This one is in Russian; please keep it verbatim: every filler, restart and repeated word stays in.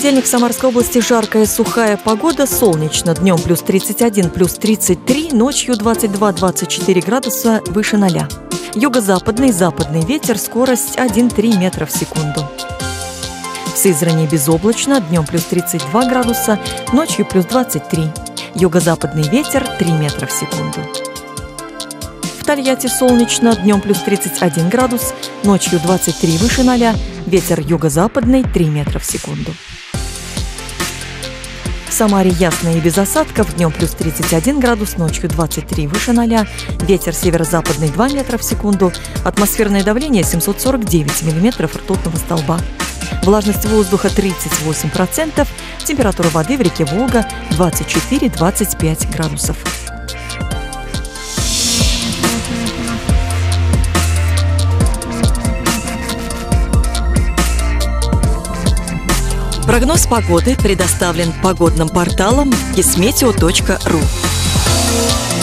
понедельник в Самарской области жаркая сухая погода, солнечно, днем плюс тридцать один, плюс тридцать три, ночью двадцать два — двадцать четыре градуса выше ноля. Юго-западный, западный ветер, скорость один — три метра в секунду. В Сызрани безоблачно, днем плюс тридцать два градуса, ночью плюс двадцать три. Юго-западный ветер три метра в секунду. В Тольятти солнечно, днем плюс тридцать один градус, ночью двадцать три выше ноля, ветер юго-западный три метра в секунду. В Самаре ясно и без осадков, днем плюс тридцать один градус, ночью двадцать три выше ноля, ветер северо-западный два метра в секунду, атмосферное давление семьсот сорок девять миллиметров ртутного столба. Влажность воздуха тридцать восемь процентов, температура воды в реке Волга двадцать четыре — двадцать пять градусов. Прогноз погоды предоставлен погодным порталом кисметео точка ру.